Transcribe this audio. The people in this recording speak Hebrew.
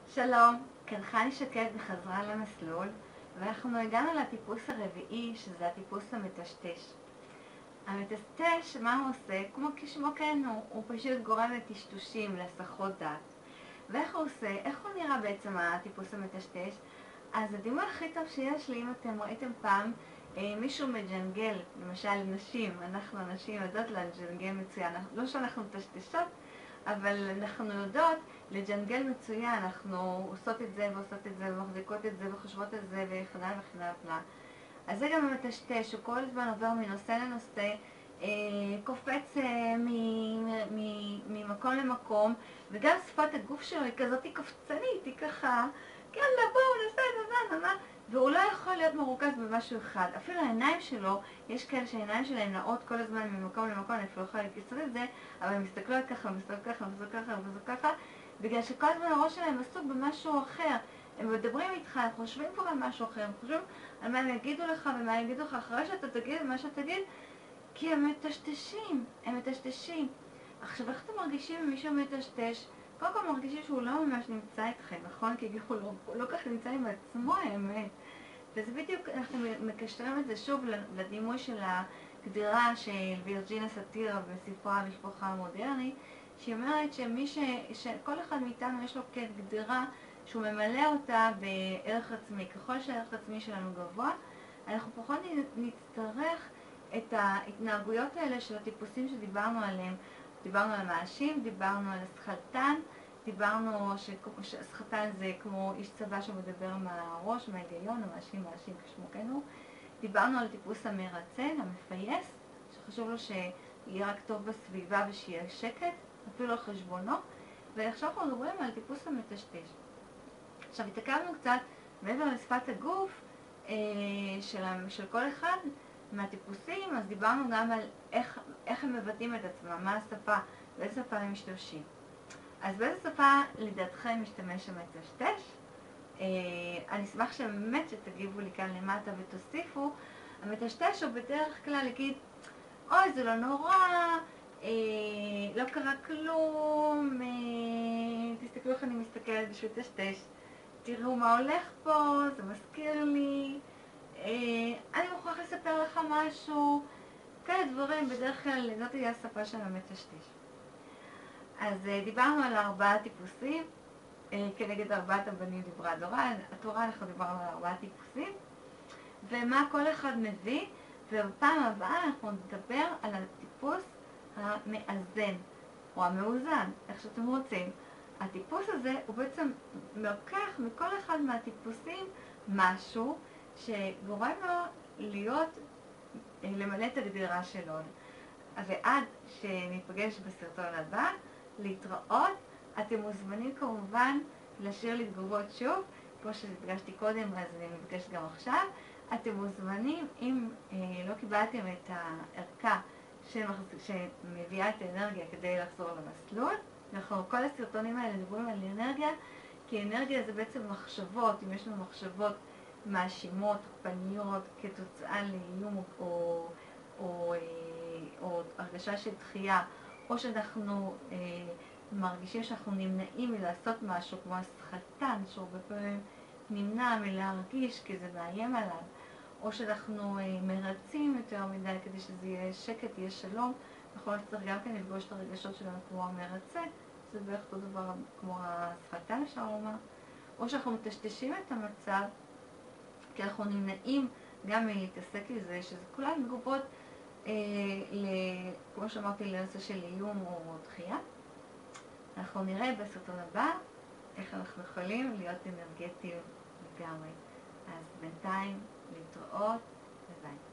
שלום, כאן חני שקד בחזרה למסלול, ואנחנו הגענו לטיפוס הרביעי, שזה הטיפוס המטשטש. המטשטש, מה הוא עושה? כמו כשמו כן הוא פשוט גורם לטשטושים, להסחות דעת. ואיך הוא עושה? איך הוא נראה בעצם הטיפוס המטשטש? אז הדימוי הכי טוב שיש לי, אם אתם ראיתם פעם, מישהו מג'נגל, למשל נשים, אנחנו הנשים יודעות לג'נגל מצוין, לא שאנחנו מטשטשות, אבל אנחנו יודעות לג'נגל מצוין, אנחנו עושות את זה ועושות את זה ומחזיקות את זה וחושבות על זה וכנה וכנה וכנה. אז זה גם המטשטש, הוא כל הזמן עובר מנושא לנושא, קופץ ממקום למקום, וגם שפת הגוף שלו היא כזאת קפצנית, היא ככה, כן, בואו נעשה את זה, והוא לא יכול להיות מרוכז במשהו אחד. אפילו העיניים שלו, יש כאלה שהעיניים שלהם נעות כל הזמן ממקום למקום, אני אפילו יכולה לעשות את זה, אבל הם מסתכלות ככה, מסתכלות ככה, מסתכלות ככה, מסתכלות ככה, בגלל שכל הזמן הראש שלהם עסוק במשהו אחר. הם מדברים איתך, הם חושבים כבר על משהו אחר, הם חושבים על מה הם יגידו לך ומה הם יגידו לך אחרי שאתה תגיד מה שאתה תגיד, כי הם מטשטשים, הם מטשטשים. עכשיו, איך אתם מרגישים אם מישהו מטשטש? קודם כל מרגישים שהוא לא ממש נמצא איתכם, נכון? כי הוא לא כך נמצא עם עצמו, האמת. וזה בדיוק, אנחנו מקשרים את זה שוב לדימוי של הגדירה של וירג'ינה סאטירה בספרה המשפחה המודרנית, שהיא אומרת שכל אחד מאיתנו יש לו כגדירה שהוא ממלא אותה בערך עצמי. ככל שהערך עצמי שלנו גבוה, אנחנו פחות נצטרך את ההתנהגויות האלה של הטיפוסים שדיברנו עליהם. דיברנו על המאשים, דיברנו על הסחלטן, דיברנו שהסחלטן זה כמו איש צבא שמדבר מהראש, מההיגיון, המאשים כשמו כן הוא. דיברנו על טיפוס המרצה, המפייס, שחשוב לו שיהיה רק טוב בסביבה ושיהיה שקט, אפילו על חשבונו. ועכשיו אנחנו מדברים על טיפוס המטשטש. עכשיו התעכבנו קצת מעבר לשפת הגוף של כל אחד מהטיפוסים, אז דיברנו גם על איך הם מבטאים את עצמם, מה השפה, באיזה שפה הם משתמשים. אז באיזה שפה לדעתכם משתמש המטשטש? אני אשמח שבאמת שתגיבו לי כאן למטה ותוסיפו. המטשטש הוא בדרך כלל להגיד, אוי זה לא נורא, לא קרה כלום, תסתכלו איך אני מסתכלת בשביל טשטש, תראו מה הולך פה, זה מזכיר לי, אני מוכרח לספר לך משהו, כאלה דברים, בדרך כלל זאת תהיה השפה של המטשטש. אז דיברנו על 4 טיפוסים, כנגד 4 הבנים דיברה התורה, אנחנו דיברנו על 4 טיפוסים, ומה כל אחד מביא, ובפעם הבאה אנחנו נדבר על הטיפוס המאזן, או המאוזן, איך שאתם רוצים. הטיפוס הזה הוא בעצם לוקח מכל אחד מהטיפוסים משהו שגורם לו למלא את הגדירה שלו. ועד שניפגש בסרטון הבא, להתראות. אתם מוזמנים כמובן לשאיר לי תגובות שוב, כמו שנפגשתי קודם, אז אני מבקשת גם עכשיו. אתם מוזמנים, אם לא קיבלתם את הערכה שמביאה את האנרגיה כדי לחזור למסלול. כל הסרטונים האלה מדברים על אנרגיה, כי אנרגיה זה בעצם מחשבות. אם יש לנו מחשבות מאשימות, פניות, כתוצאה לאיום או הרגשה של דחייה, או שאנחנו מרגישים שאנחנו נמנעים מלעשות משהו, כמו הסחלטן, שהרבה פעמים נמנע מלהרגיש כי זה מאיים עליו, או שאנחנו מרצים יותר מדי כדי שזה יהיה שקט, יהיה שלום. אנחנו צריך גם כן לפגוש את הרגשות שלנו כמו המרצה, זה בערך אותו דבר כמו הסחלטן, אפשר לומר, או שאנחנו מטשטשים את המצב כי אנחנו נמנעים גם מלהתעסק לזה, שזה כולן תגובות כמו שאמרתי, לנושא של איום או דחייה. אנחנו נראה בסרטון הבא איך אנחנו יכולים להיות אנרגטיים לגמרי. אז בינתיים להתראות, ביי.